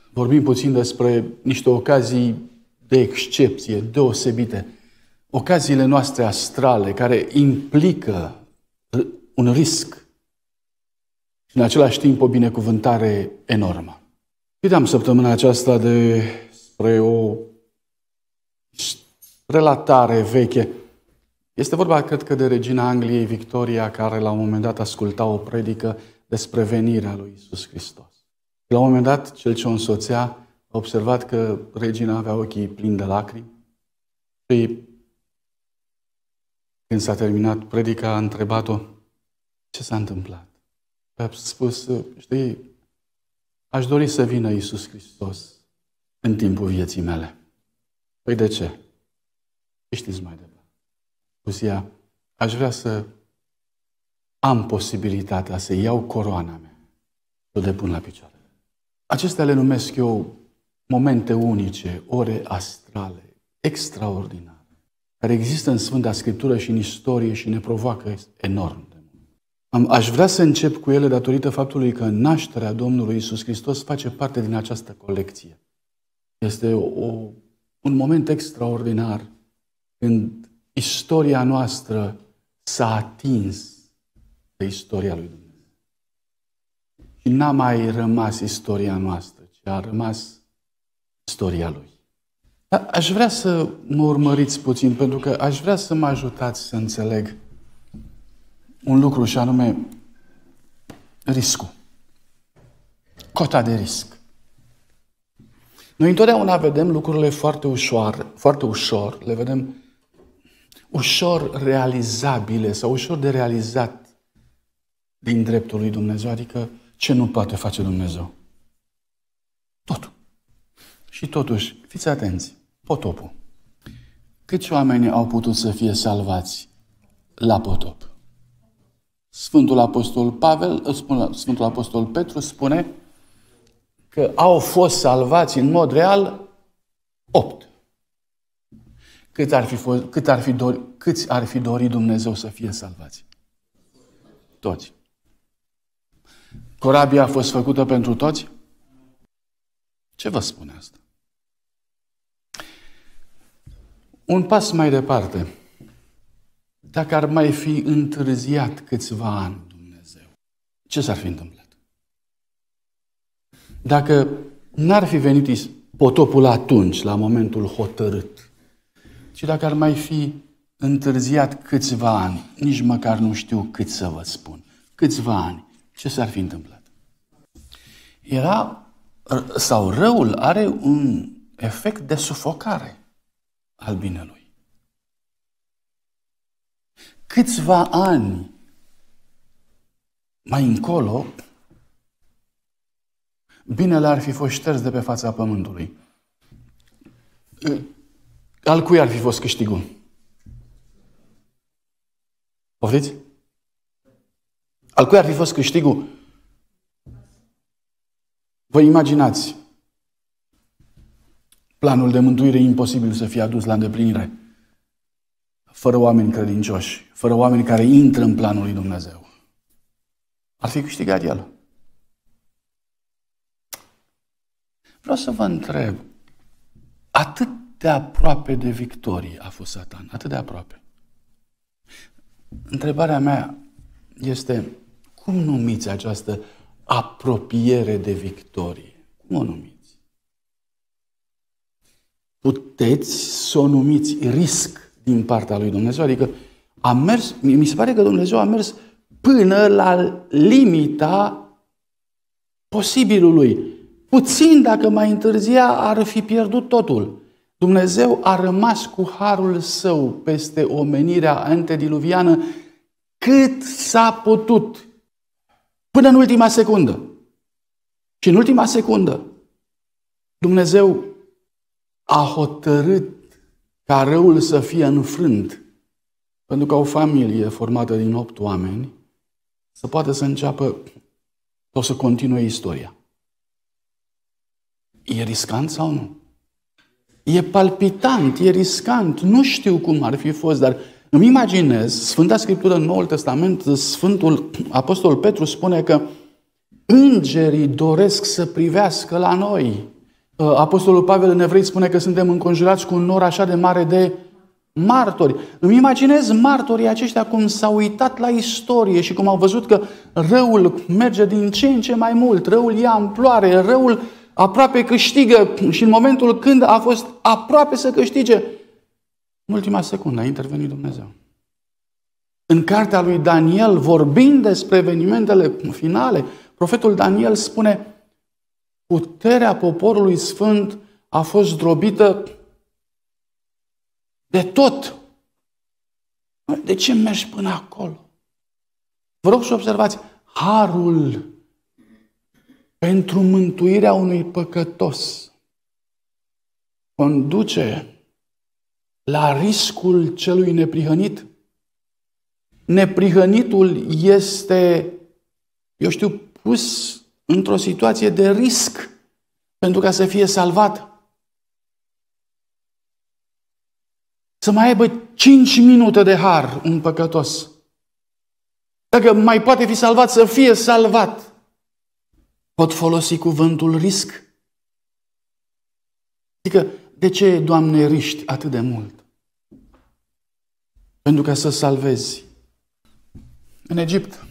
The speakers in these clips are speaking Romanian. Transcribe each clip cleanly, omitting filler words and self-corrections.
vorbim puțin despre niște ocazii de excepție, deosebite. Ocaziile noastre astrale, care implică un risc și în același timp o binecuvântare enormă. Citeam săptămâna aceasta despre o relatare veche. Este vorba, cred că, de regina Angliei, Victoria, care la un moment dat asculta o predică despre venirea lui Iisus Hristos. La un moment dat, cel ce o însoțea a observat că regina avea ochii plini de lacrimi și când s-a terminat predica, a întrebat-o ce s-a întâmplat. A spus, știi, aș dori să vină Iisus Hristos în timpul vieții mele. Păi de ce? Știți mai departe. Spus ea, aș vrea să am posibilitatea să iau coroana mea, să o depun la picioare. Acestea le numesc eu momente unice, ore astrale, extraordinare, care există în Sfânta Scriptură și în istorie și ne provoacă enorm de mult. Aș vrea să încep cu ele datorită faptului că nașterea Domnului Iisus Hristos face parte din această colecție. Este un moment extraordinar când istoria noastră s-a atins de istoria lui Dumnezeu. Și n-a mai rămas istoria noastră, ci a rămas istoria Lui. Dar aș vrea să mă urmăriți puțin, pentru că aș vrea să mă ajutați să înțeleg un lucru, și anume riscul. Cota de risc. Noi întotdeauna vedem lucrurile foarte ușor, le vedem ușor realizabile sau ușor de realizat din dreptul lui Dumnezeu, adică ce nu poate face Dumnezeu? Totul. Și totuși, fiți atenți, potopul. Câți oameni au putut să fie salvați la potop? Sfântul Apostol Petru spune că au fost salvați în mod real 8. Câți ar fi dorit Dumnezeu să fie salvați? Toți. Corabia a fost făcută pentru toți? Ce vă spune asta? Un pas mai departe. Dacă ar mai fi întârziat câțiva ani Dumnezeu, ce s-ar fi întâmplat? Dacă n-ar fi venit potopul atunci, la momentul hotărât, ci dacă ar mai fi întârziat câțiva ani, nici măcar nu știu cât să vă spun, câțiva ani, ce s-ar fi întâmplat? Răul are un efect de sufocare al binelui. Câțiva ani mai încolo, binele ar fi fost șters de pe fața pământului. Al cui ar fi fost câștigul? Poftiți? Al cui ar fi fost câștigul? Vă imaginați planul de mântuire imposibil să fie adus la îndeplinire fără oameni credincioși, fără oameni care intră în planul lui Dumnezeu. Ar fi câștigat el. Vreau să vă întreb, atât de aproape de victorie a fost Satan, atât de aproape. Întrebarea mea este, cum numiți această apropiere de victorie? Cum o numiți? Puteți să o numiți risc din partea lui Dumnezeu? Adică mi se pare că Dumnezeu a mers până la limita posibilului. Puțin dacă mai întârzia ar fi pierdut totul. Dumnezeu a rămas cu harul său peste omenirea antediluviană cât s-a putut. Până în ultima secundă. Și în ultima secundă, Dumnezeu a hotărât ca răul să fie înfrânt, pentru că o familie formată din 8 oameni să poată să înceapă sau să continue istoria. E riscant sau nu? E palpitant, e riscant. Nu știu cum ar fi fost, dar îmi imaginez, Sfânta Scriptură în Noul Testament, Sfântul Apostol Petru spune că îngerii doresc să privească la noi. Apostolul Pavel în Evrei spune că suntem înconjurați cu un nor așa de mare de martori. Îmi imaginez martorii aceștia cum s-au uitat la istorie și cum au văzut că răul merge din ce în ce mai mult, răul ia amploare, răul aproape câștigă și în momentul când a fost aproape să câștige, în ultima secundă a intervenit Dumnezeu. În cartea lui Daniel, vorbind despre evenimentele finale, profetul Daniel spune: puterea poporului sfânt a fost zdrobită de tot. De ce mergi până acolo? Vă rog să observați, harul pentru mântuirea unui păcătos conduce la riscul celui neprihănit. Neprihănitul este, pus într-o situație de risc pentru ca să fie salvat. Să mai aibă 5 minute de har un păcătos. Dacă mai poate fi salvat, să fie salvat. Pot folosi cuvântul risc? Adică, de ce, Doamne, riști atât de mult? Pentru ca să salvezi. În Egipt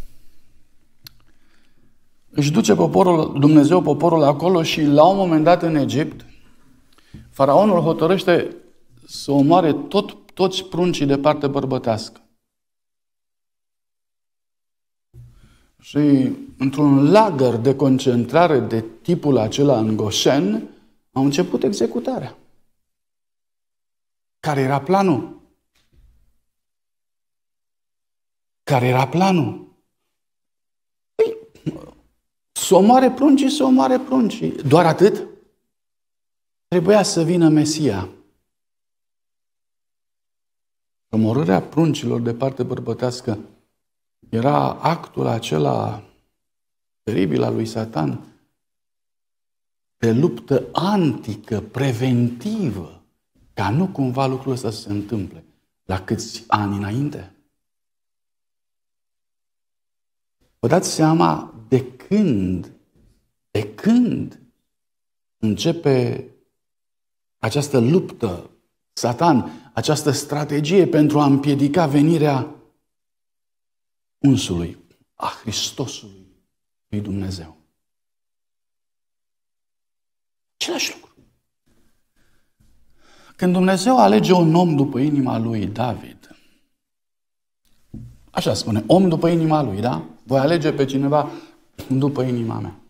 își duce Dumnezeu poporul acolo și la un moment dat în Egipt, faraonul hotărăște să omoare toți pruncii de parte bărbătească. Și într-un lagăr de concentrare de tipul acela în Goșen, au început executarea. Care era planul? Care era planul? Păi, să omoare pruncii. Doar atât? Trebuia să vină Mesia. Omorârea pruncilor de parte bărbătească era actul acela teribil al lui Satan de luptă antică, preventivă, ca nu cumva lucrul ăsta să se întâmple la câți ani înainte. Vă dați seama de când începe această luptă, Satan, această strategie pentru a împiedica venirea unsului, a Hristosului lui Dumnezeu. Același lucru. Când Dumnezeu alege un om după inima lui, David, așa spune, om după inima lui, da? Voi alege pe cineva după inima mea.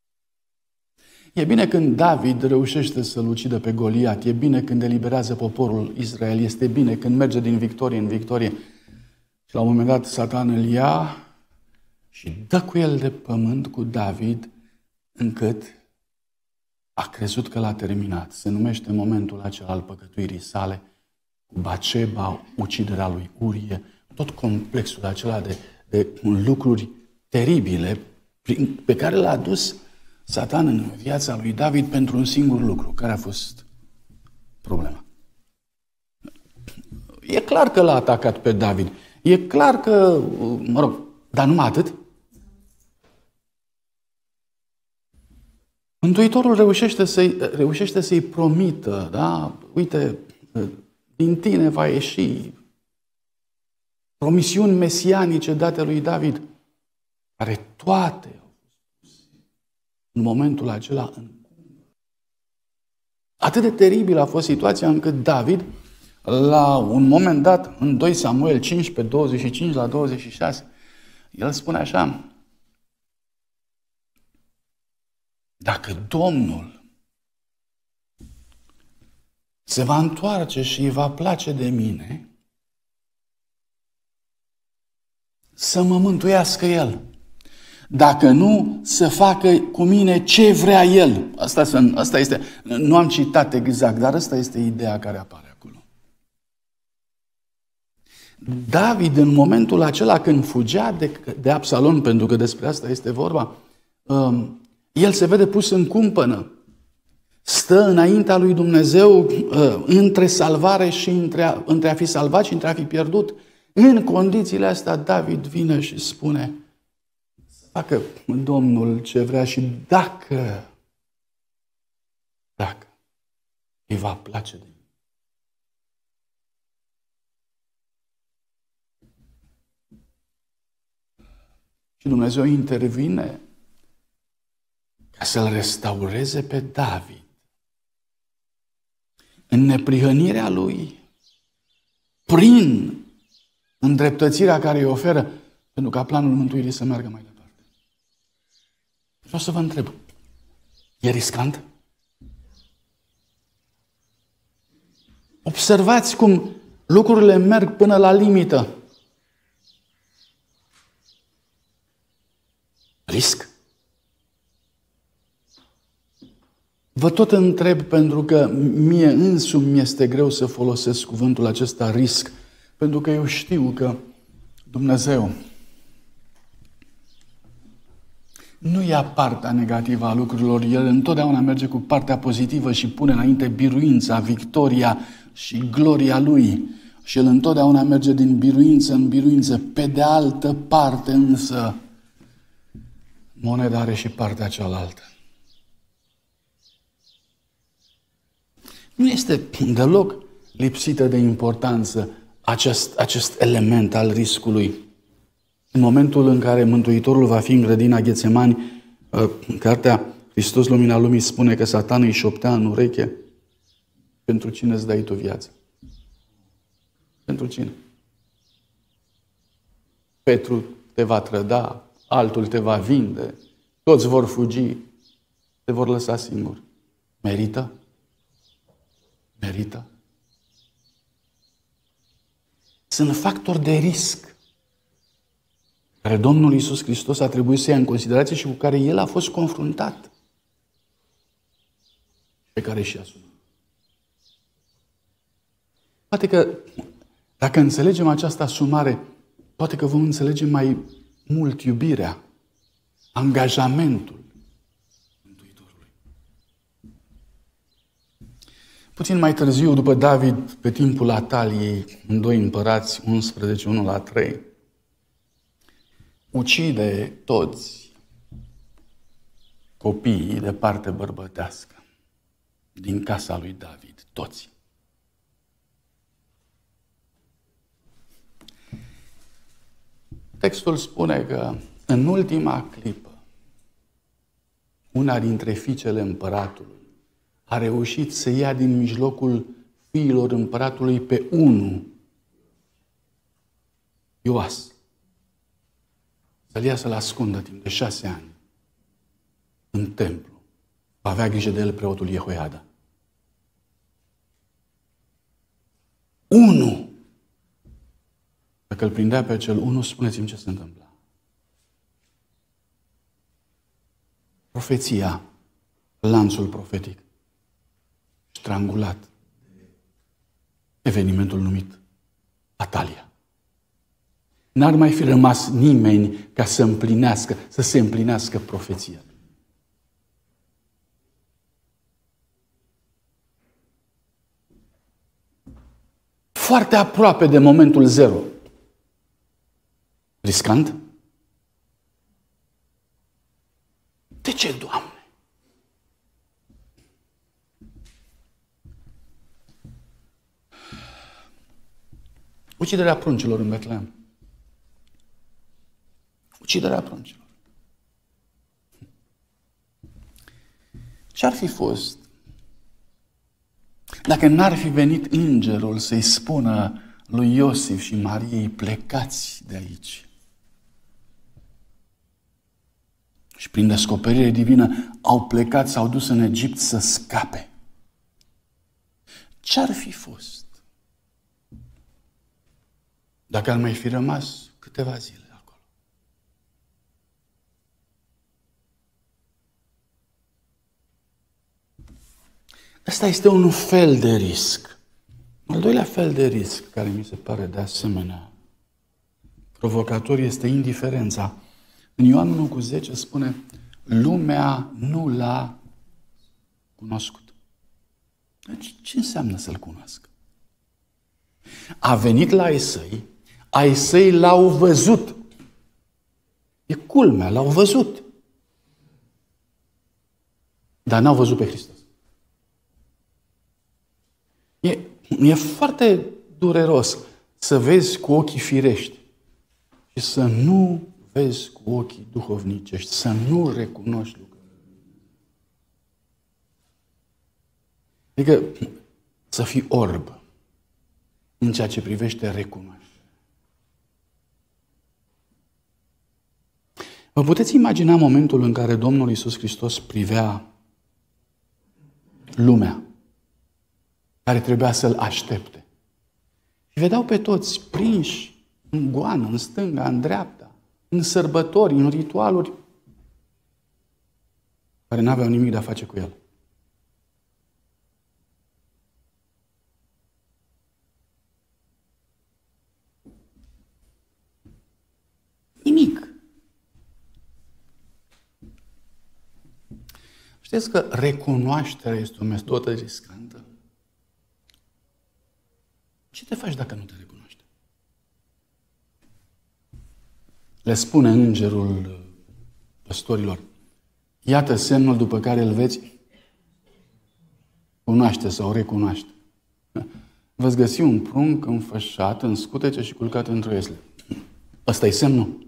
E bine când David reușește să-l ucidă pe Goliat, e bine când eliberează poporul Israel, este bine când merge din victorie în victorie. Și la un moment dat Satan îl ia și dă cu el de pământ cu David, încât a crezut că l-a terminat. Se numește momentul acela al păcătuirii sale, cu Baceba, uciderea lui Urie, tot complexul acela de lucruri teribile pe care l-a dus Satan în viața lui David pentru un singur lucru. Care a fost problema? E clar că l-a atacat pe David. E clar că, dar numai atât. Mântuitorul reușește să-i promită, da? Uite, din tine va ieși promisiuni mesianice date lui David, care toate au fost în momentul acela în atât de teribil a fost situația încât David, la un moment dat, în 2 Samuel 15, 25 la 26, el spune așa: dacă Domnul se va întoarce și îi va place de mine, să mă mântuiască El. Dacă nu, să facă cu mine ce vrea El. Asta este, nu am citat exact, dar asta este ideea care apare acolo. David, în momentul acela când fugea de Absalom, pentru că despre asta este vorba, el se vede pus în cumpănă. Stă înaintea lui Dumnezeu între salvare și între a fi salvat și între a fi pierdut. În condițiile astea, David vine și spune: să facă Domnul ce vrea și dacă va place de mine. Și Dumnezeu intervine ca să-l restaureze pe David în neprihănirea lui, prin îndreptățirea care îi oferă, pentru ca planul mântuirii să meargă mai departe. Vreau să vă întreb, e riscant? Observați cum lucrurile merg până la limită. Risc? Vă tot întreb pentru că mie însumi mi-este greu să folosesc cuvântul acesta risc, pentru că eu știu că Dumnezeu nu ia partea negativă a lucrurilor, El întotdeauna merge cu partea pozitivă și pune înainte biruința, victoria și gloria Lui. Și El întotdeauna merge din biruință în biruință. Pe de altă parte însă, moneda are și partea cealaltă. Nu este deloc lipsită de importanță acest element al riscului. În momentul în care Mântuitorul va fi în grădina Ghețemani, în cartea Hristos Lumina Lumii spune că Satan îi șoptea în ureche: pentru cine îți dai tu viața? Pentru cine? Petru te va trăda, altul te va vinde, toți vor fugi, te vor lăsa singur. Merită? Merită? Sunt factori de risc care Domnul Iisus Hristos a trebuit să ia în considerație și cu care El a fost confruntat, pe care și asumă. Poate că, dacă înțelegem această asumare, poate că vom înțelege mai mult iubirea, angajamentul Mântuitorului. Puțin mai târziu, după David, pe timpul Ataliei, în 2 Împărați 11, 1-3, ucide toți copiii de parte bărbătească din casa lui David, toți. Textul spune că în ultima clipă, una dintre fiicele împăratului a reușit să ia din mijlocul fiilor împăratului pe unul, Ioas, să-l ia să-l ascundă timp de 6 ani în templu. Va avea grijă de el preotul Jehoiada. Unu. Dacă îl prindea pe cel unu, spuneți-mi ce se întâmplă. Profeția, lanțul profetic, strangulat. Evenimentul numit Atalia. N-ar mai fi rămas nimeni ca să se împlinească profeția. Foarte aproape de momentul zero. Riscant? De ce, Doamne? Uciderea pruncilor în Betlehem. Uciderea pruncilor. Ce-ar fi fost dacă n-ar fi venit îngerul să-i spună lui Iosif și Mariei: plecați de aici? Și prin descoperire divină au plecat, s-au dus în Egipt să scape. Ce-ar fi fost dacă ar mai fi rămas câteva zile acolo? Ăsta este un fel de risc. Al doilea fel de risc, care mi se pare de asemenea provocator, este indiferența. În Ioan 1,10 spune: lumea nu l-a cunoscut. Deci, ce înseamnă să-l cunoască? A venit la ai săi l-au văzut. E culmea, l-au văzut. Dar n-au văzut pe Hristos. E foarte dureros să vezi cu ochii firești și să nu vezi cu ochii duhovnicești, să nu recunoști lucrurile. Adică să fii orb în ceea ce privește recunoașterea. Vă puteți imagina momentul în care Domnul Iisus Hristos privea lumea care trebuia să-L aștepte. Și vedeau pe toți prinși în goană, în stânga, în dreapta, în sărbători, în ritualuri care n-aveau nimic de a face cu El. Nimic. Știți că recunoașterea este o metodă riscantă? Ce te faci dacă nu te recunoști? Le spune îngerul păstorilor: iată semnul după care îl veți cunoaște sau recunoaște. Veți găsi un prunc înfășat în scutece și culcat într-o iesle. Ăsta e semnul.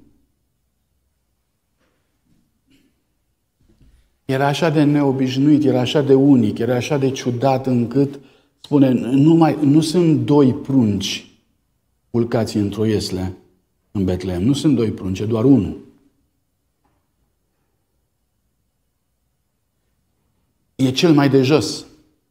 Era așa de neobișnuit, era așa de unic, era așa de ciudat încât spune, nu sunt doi prunci culcați într-o iesle în Betlehem. Nu sunt doi prunci, e doar unul. E cel mai de jos.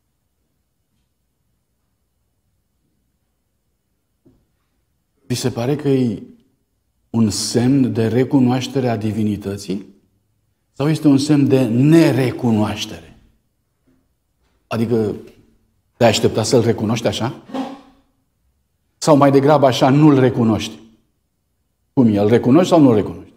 Vi se pare că e un semn de recunoaștere a divinității? Sau este un semn de nerecunoaștere? Adică te-ai aștepta să-L recunoști așa? Sau mai degrabă așa nu-L recunoști? Cum e? Îl recunoști sau nu-L recunoști?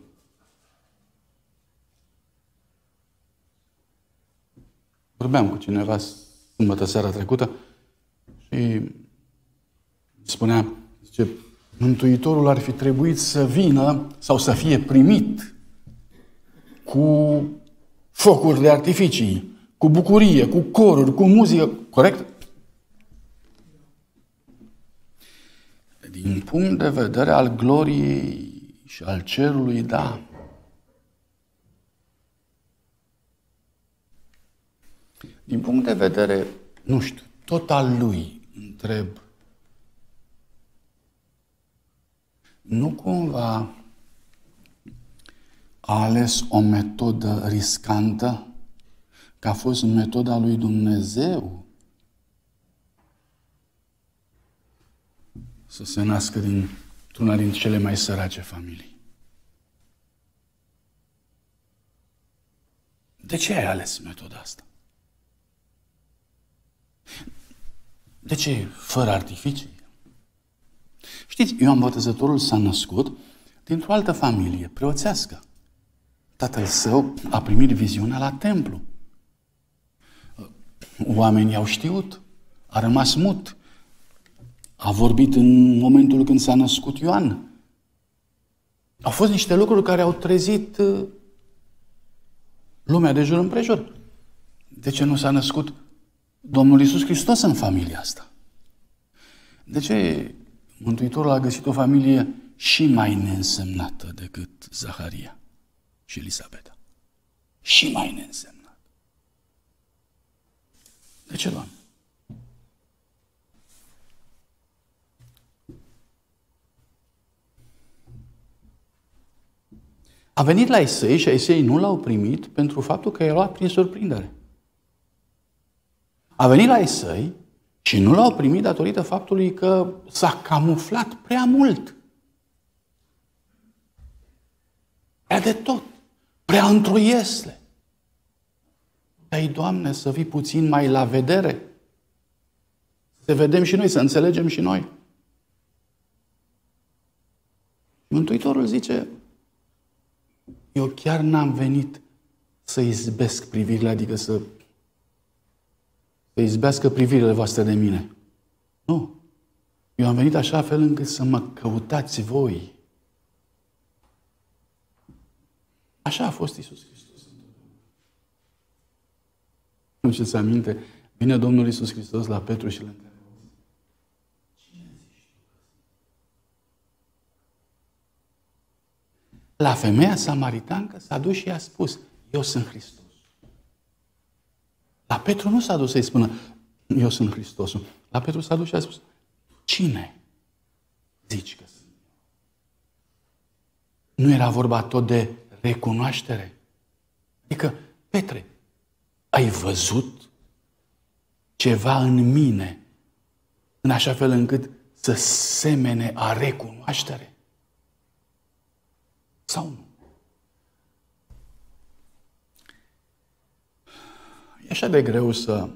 Vorbeam cu cineva sâmbătă seara trecută și spunea, zice, Mântuitorul ar fi trebuit să vină sau să fie primit cu focuri de artificii, cu bucurie, cu coruri, cu muzică. Corect? Din punct de vedere al gloriei și al cerului, da. Din punct de vedere, nu știu, tot al lui, întreb, nu cumva a ales o metodă riscantă, că a fost metoda lui Dumnezeu să se nască dintr-una din cele mai sărace familii? De ce ai ales metoda asta? De ce fără artificii? Știți, Ioan Botezătorul s-a născut dintr-o altă familie, preoțească. Tatăl său a primit viziunea la templu. Oamenii au știut, a rămas mut. A vorbit în momentul când s-a născut Ioan. Au fost niște lucruri care au trezit lumea de jur împrejur. De ce nu s-a născut Domnul Iisus Hristos în familia asta? De ce Mântuitorul a găsit o familie și mai neînsemnată decât Zaharia și Elisabeta? Și mai neînsemnată. De ce, Doamne? A venit la Isai și Isai nu l-au primit pentru faptul că i-a luat prin surprindere. A venit la Isai și nu l-au primit datorită faptului că s-a camuflat prea mult. Prea de tot. Prea într-o iesle. Dai, Doamne, să vii puțin mai la vedere. Să vedem și noi, să înțelegem și noi. Mântuitorul zice, eu chiar n-am venit să izbesc privirile, adică să izbească privirile voastre de mine. Nu. Eu am venit așa fel încât să mă căutați voi. Așa a fost Iisus Hristos. Nu știți aminte? Vine Domnul Iisus Hristos la Petru și îl întreabă, La femeia samaritancă s-a dus și i-a spus, eu sunt Hristos. La Petru nu s-a dus să-i spună, eu sunt Hristosul. La Petru s-a dus și a spus, cine zici că sunt? Nu era vorba tot de recunoaștere? Adică, Petre, ai văzut ceva în mine în așa fel încât să semene a recunoaștere? Sau nu? E așa de greu să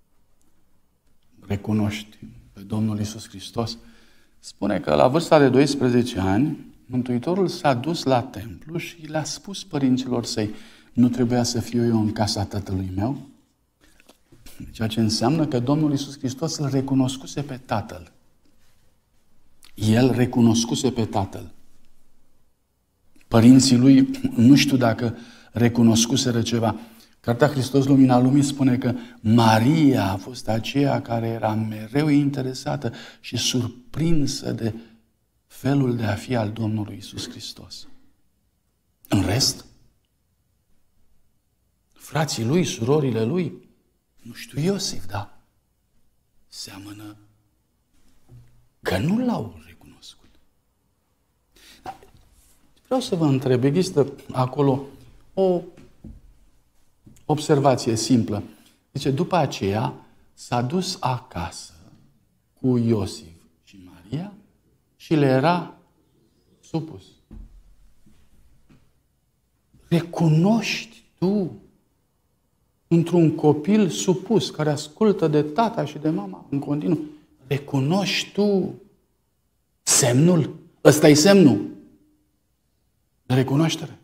recunoști pe Domnul Iisus Hristos. Spune că la vârsta de 12 ani, Mântuitorul s-a dus la templu și le-a spus părinților săi, nu trebuia să fiu eu în casa tatălui meu? Ceea ce înseamnă că Domnul Iisus Hristos îl recunoscuse pe Tatăl. El recunoscuse pe Tatăl. Părinții lui, nu știu dacă recunoscuseră ceva. Cartea Hristos, Lumina Lumii, spune că Maria a fost aceea care era mereu interesată și surprinsă de felul de a fi al Domnului Iisus Hristos. În rest, frații lui, surorile lui, nu știu Iosif, dar seamănă că nu l-au recunoscut. Vreau să vă întreb, există acolo o observație simplă. Zice, după aceea s-a dus acasă cu Iosif și Maria și le era supus. Recunoști tu într-un copil supus, care ascultă de tata și de mama în continuu, recunoști tu semnul? Ăsta e semnul de recunoaștere.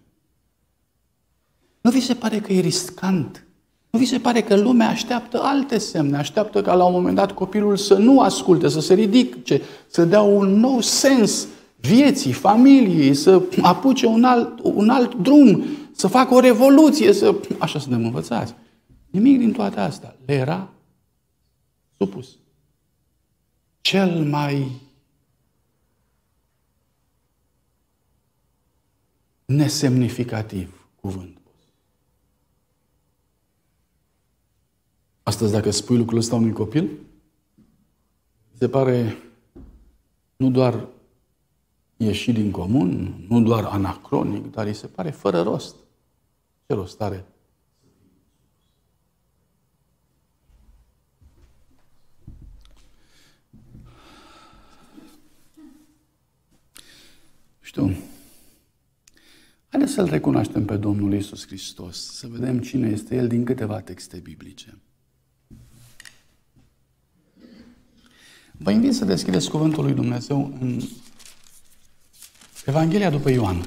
Nu vi se pare că e riscant? Nu vi se pare că lumea așteaptă alte semne? Așteaptă ca la un moment dat copilul să nu asculte, să se ridice, să dea un nou sens vieții, familiei, să apuce un alt drum, să facă o revoluție, așa suntem învățați. Nimic din toate astea. Le era supus. Cel mai nesemnificativ cuvânt. Astăzi, dacă spui lucrul ăsta unui copil, se pare nu doar ieșit din comun, nu doar anacronic, dar îi se pare fără rost. Ce rost are? Știu. Haideți să-L recunoaștem pe Domnul Iisus Hristos, să vedem cine este El din câteva texte biblice. Vă invit să deschideți Cuvântul lui Dumnezeu în Evanghelia după Ioan,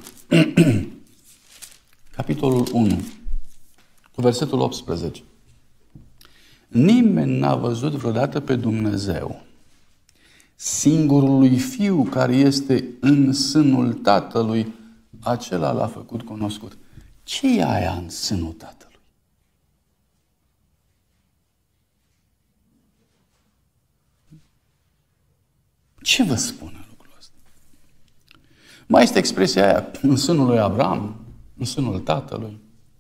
capitolul 1, cu versetul 18. Nimeni n-a văzut vreodată pe Dumnezeu. Singurul lui Fiu care este în sânul Tatălui, acela l-a făcut cunoscut. Ce e aia în sânul Tatălui? Ce vă spune lucrul ăsta? Mai este expresia aia în sânul lui Abraham, în sânul Tatălui.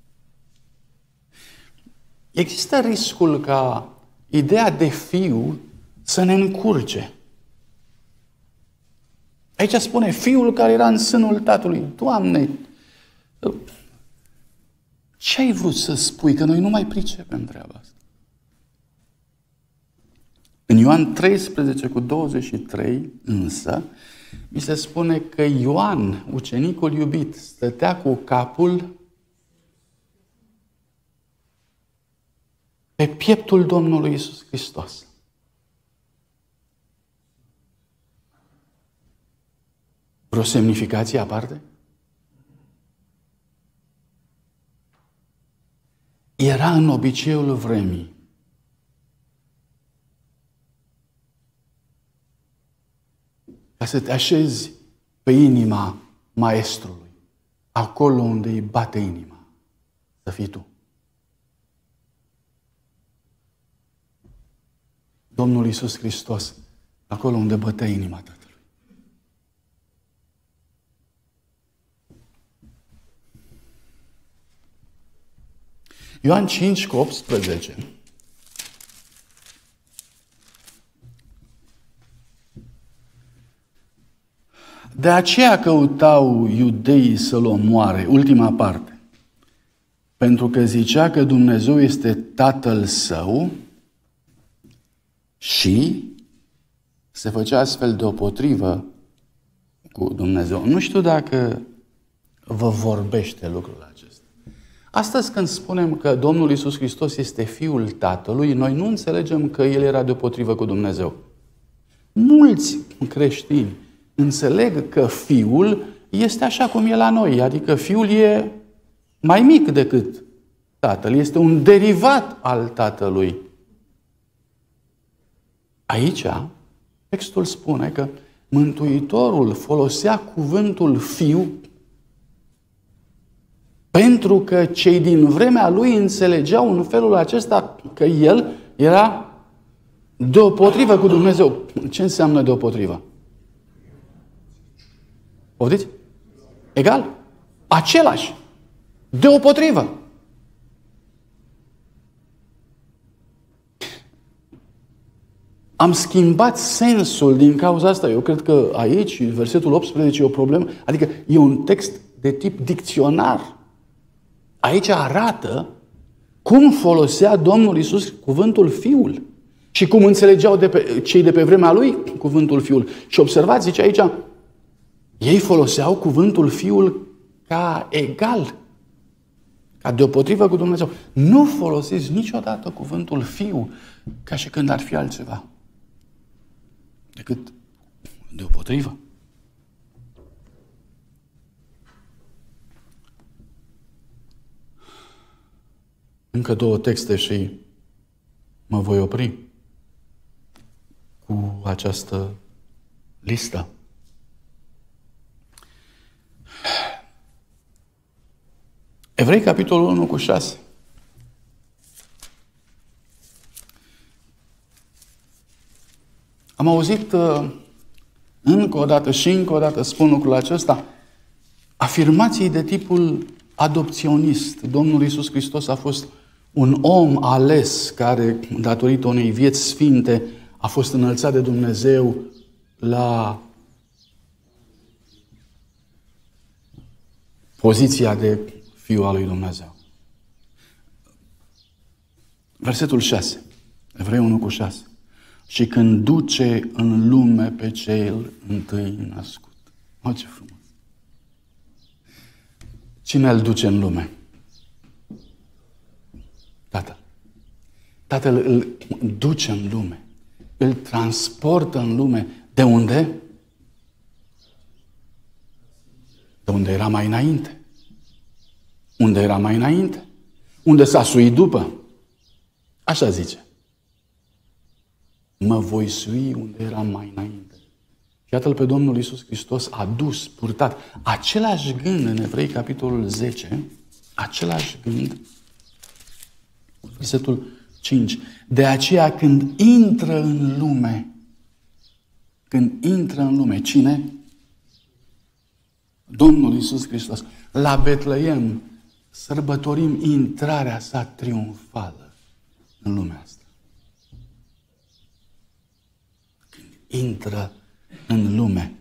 Există riscul ca ideea de fiu să ne încurce. Aici spune Fiul care era în sânul Tatălui. Doamne, ce ai vrut să spui? Că noi nu mai pricepem treaba asta. În Ioan 13 cu 23 însă, mi se spune că Ioan, ucenicul iubit, stătea cu capul pe pieptul Domnului Iisus Hristos. Vreo semnificație aparte? Era în obiceiul vremii ca să te așezi pe inima maestrului, acolo unde îi bate inima, să fii tu. Domnul Iisus Hristos, acolo unde bătea inima Tatălui. Ioan 5:18. De aceea căutau iudeii să-l omoare, ultima parte, pentru că zicea că Dumnezeu este Tatăl său și se făcea astfel deopotrivă cu Dumnezeu. Nu știu dacă vă vorbește lucrul acesta. Astăzi când spunem că Domnul Iisus Hristos este Fiul Tatălui, noi nu înțelegem că El era deopotrivă cu Dumnezeu. Mulți creștini înțeleg că Fiul este așa cum e la noi, adică Fiul e mai mic decât Tatăl, este un derivat al Tatălui. Aici, textul spune că Mântuitorul folosea cuvântul Fiu pentru că cei din vremea lui înțelegeau în felul acesta că El era deopotrivă cu Dumnezeu. Ce înseamnă deopotrivă? Poftiți? Egal? Același. Deopotrivă. Am schimbat sensul din cauza asta. Eu cred că aici, versetul 18, e o problemă. Adică e un text de tip dicționar. Aici arată cum folosea Domnul Iisus cuvântul Fiul. Și cum înțelegeau cei de pe vremea Lui cuvântul Fiul. Și observați, zice aici, ei foloseau cuvântul Fiul ca egal, ca deopotrivă cu Dumnezeu. Nu folosiți niciodată cuvântul Fiu ca și când ar fi altceva decât deopotrivă. Încă 2 texte și mă voi opri cu această listă. Evrei, capitolul 1:6. Am auzit încă o dată și încă o dată spun lucrul acesta, afirmații de tipul adopționist. Domnul Iisus Hristos a fost un om ales care, datorită unei vieți sfinte, a fost înălțat de Dumnezeu la poziția de Fiul al lui Dumnezeu. Versetul 6. Evrei 1:6. Și când duce în lume pe cel întâi născut. O, ce frumos! Cine îl duce în lume? Tatăl. Tatăl îl duce în lume. Îl transportă în lume. De unde? De unde era mai înainte. Unde era mai înainte? Unde s-a suit după? Așa zice. Mă voi sui unde era mai înainte. Iată-l pe Domnul Iisus Hristos adus, purtat. Același gând în Evrei, capitolul 10, același gând, versetul 5. De aceea când intră în lume, cine? Domnul Iisus Hristos. La Betleem sărbătorim intrarea sa triumfală în lumea asta. Când intră în lume.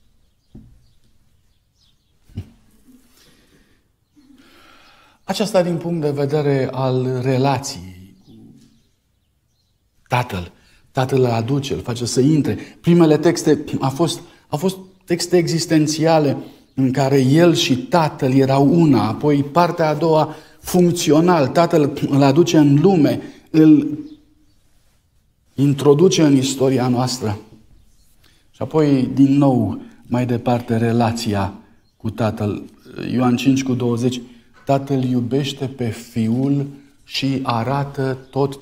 Aceasta din punct de vedere al relației cu Tatăl. Tatăl îl aduce, îl face să intre. Primele texte au fost texte existențiale în care El și Tatăl erau una, apoi partea a doua funcțional. Tatăl îl aduce în lume, îl introduce în istoria noastră. Și apoi, din nou, mai departe, relația cu Tatăl. Ioan 5:20. Tatăl iubește pe Fiul și arată tot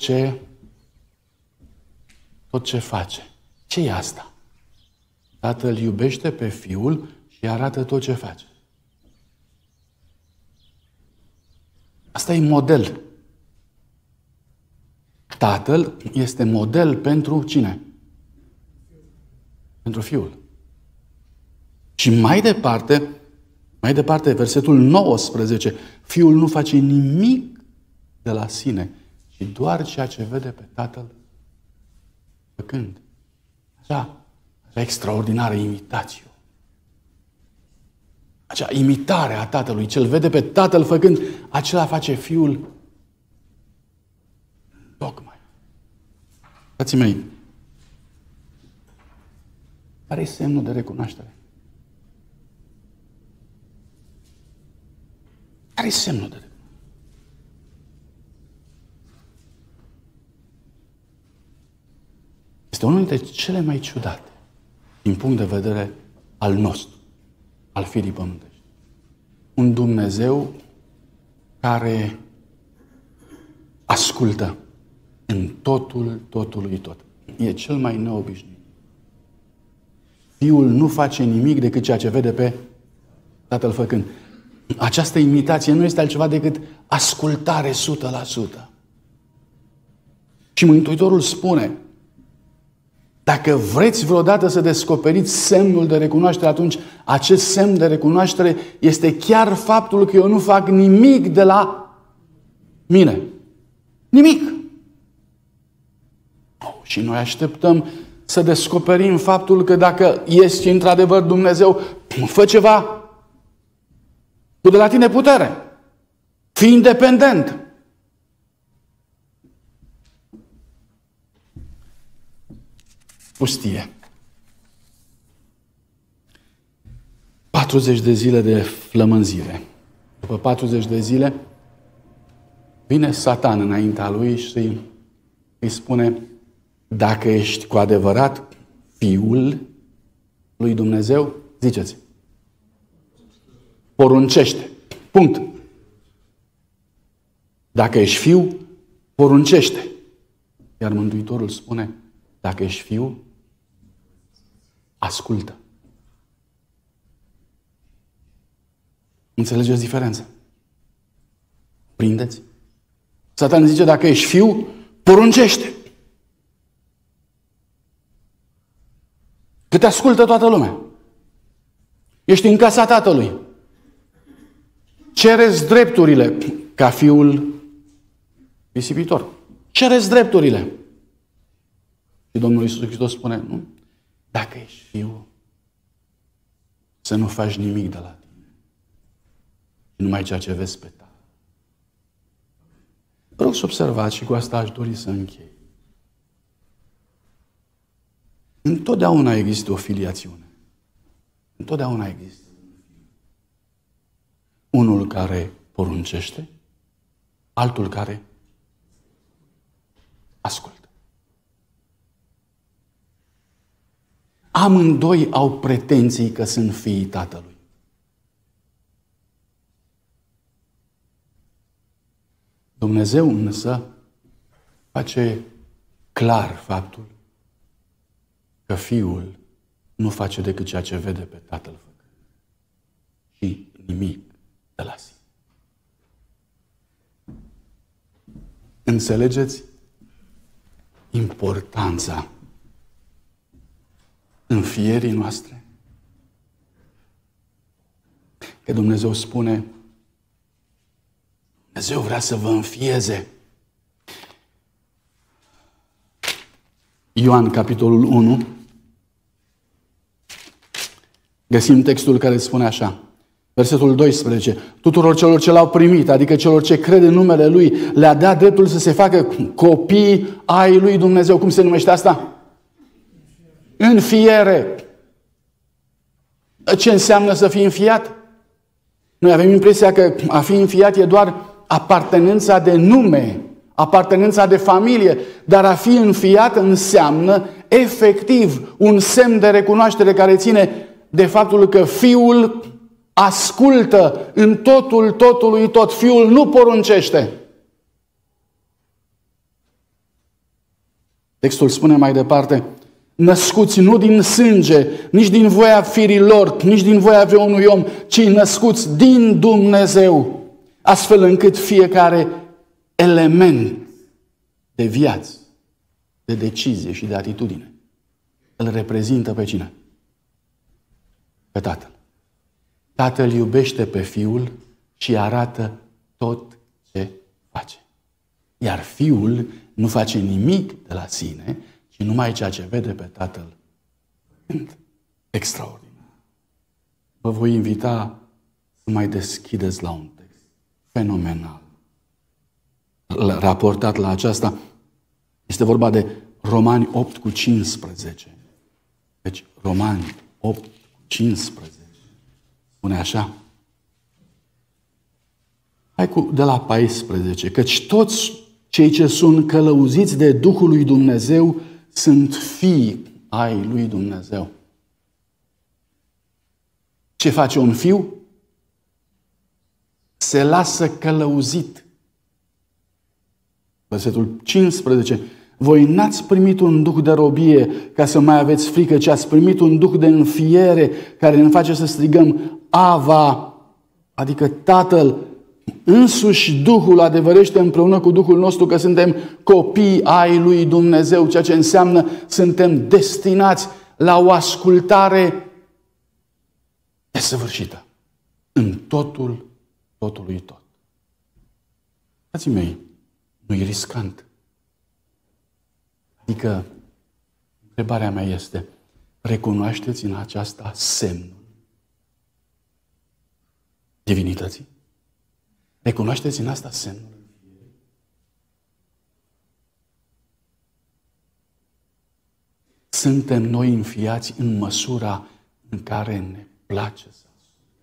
ce face. Ce e asta? Tatăl iubește pe Fiul și arată tot ce face. Asta e model. Tatăl este model pentru cine? Pentru Fiul. Și mai departe, versetul 19, Fiul nu face nimic de la sine, ci doar ceea ce vede pe Tatăl făcând. Acea extraordinară imitație. Acea imitare a Tatălui, ce-L vede pe Tatăl făcând, acela face Fiul tocmai. Frații mei, care e semnul de recunoaștere? Care e semnul de recunoaștere? Este unul dintre cele mai ciudate din punct de vedere al nostru, al firii pământești. Un Dumnezeu care ascultă în totul, totului tot. E cel mai neobișnuit. Fiul nu face nimic decât ceea ce vede pe Tatăl făcând. Această imitație nu este altceva decât ascultare 100%. Și Mântuitorul spune, dacă vreți vreodată să descoperiți semnul de recunoaștere, atunci acest semn de recunoaștere este chiar faptul că eu nu fac nimic de la mine. Nimic. Și noi așteptăm să descoperim faptul că dacă ești într-adevăr Dumnezeu, fă ceva cu de la tine putere. Fii independent. Pustie. 40 de zile de flămânzire. După 40 de zile vine Satan înaintea lui și îi spune, dacă ești cu adevărat Fiul lui Dumnezeu, ziceți, poruncește. Punct. Dacă ești Fiu, poruncește. Iar Mântuitorul spune, dacă ești Fiu, ascultă. Înțelegeți diferența? Prindeți? Satan zice, dacă ești Fiu, poruncește. Că te ascultă toată lumea. Ești în casa Tatălui. Cereți drepturile ca fiul risipitor. Cereți drepturile. Și Domnul Iisus Hristos spune, nu? Dacă ești Fiu, să nu faci nimic de la tine. Numai ceea ce vezi pe Tatăl. Vă rog să observați și cu asta aș dori să închei. Întotdeauna există o filiațiune. Întotdeauna există. Unul care poruncește, altul care ascultă. Amândoi au pretenții că sunt fiii Tatălui. Dumnezeu însă face clar faptul că Fiul nu face decât ceea ce vede pe Tatăl făcând. Și nimic de la sine. Înțelegeți importanța înfierii noastre? Că Dumnezeu spune, Dumnezeu vrea să vă înfieze. Ioan, capitolul 1, găsim textul care spune așa, versetul 12, tuturor celor ce l-au primit, adică celor ce cred în numele Lui, le-a dat dreptul să se facă copii ai Lui Dumnezeu. Cum se numește asta? Înfiere. Ce înseamnă să fii înfiat? Noi avem impresia că a fi înfiat e doar apartenența de nume, apartenența de familie, dar a fi înfiat înseamnă efectiv un semn de recunoaștere care ține de faptul că Fiul ascultă în totul, totului tot. Fiul nu poruncește. Textul spune mai departe, născuți nu din sânge, nici din voia firilor, nici din voia vreunui om, ci născuți din Dumnezeu, astfel încât fiecare element de viață, de decizie și de atitudine îl reprezintă pe cine? Pe Tatăl. Tatăl iubește pe Fiul și arată tot ce face. Iar Fiul nu face nimic de la sine, ci numai ceea ce vede pe Tatăl. Extraordinar. Vă voi invita să mai deschideți la un text fenomenal. Raportat la aceasta, este vorba de Romani 8:15. Deci, Romani 8:15. Spune așa. Hai de la 14. Căci toți cei ce sunt călăuziți de Duhul lui Dumnezeu sunt fii ai lui Dumnezeu. Ce face un fiu? Se lasă călăuzit. Versetul 15. Voi n-ați primit un duh de robie ca să mai aveți frică, ci ați primit un duh de înfiere care ne face să strigăm Ava, adică Tatăl. Însuși Duhul adevărește împreună cu Duhul nostru că suntem copii ai lui Dumnezeu, ceea ce înseamnă suntem destinați la o ascultare desăvârșită în totului tot. Frații mei, nu e riscant. Adică, întrebarea mea este, recunoașteți în aceasta semnul divinității? Recunoașteți în asta semnul? Suntem noi înfiați în măsura în care ne place să ascultăm.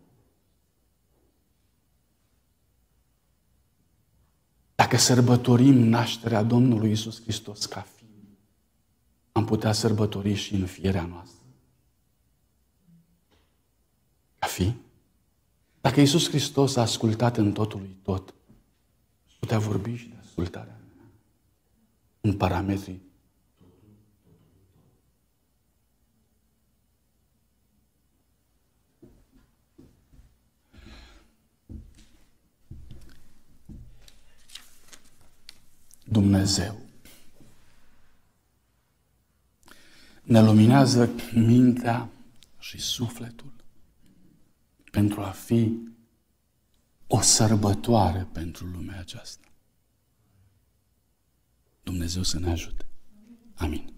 Dacă sărbătorim nașterea Domnului Iisus Hristos ca Fiu, am putea sărbători și înfierea noastră. Ca fi? Dacă Iisus Hristos a ascultat în totului tot, putea vorbi și de ascultarea mea în parametrii. Dumnezeu ne luminează mintea și sufletul pentru a fi o sărbătoare pentru lumea aceasta. Dumnezeu să ne ajute. Amin.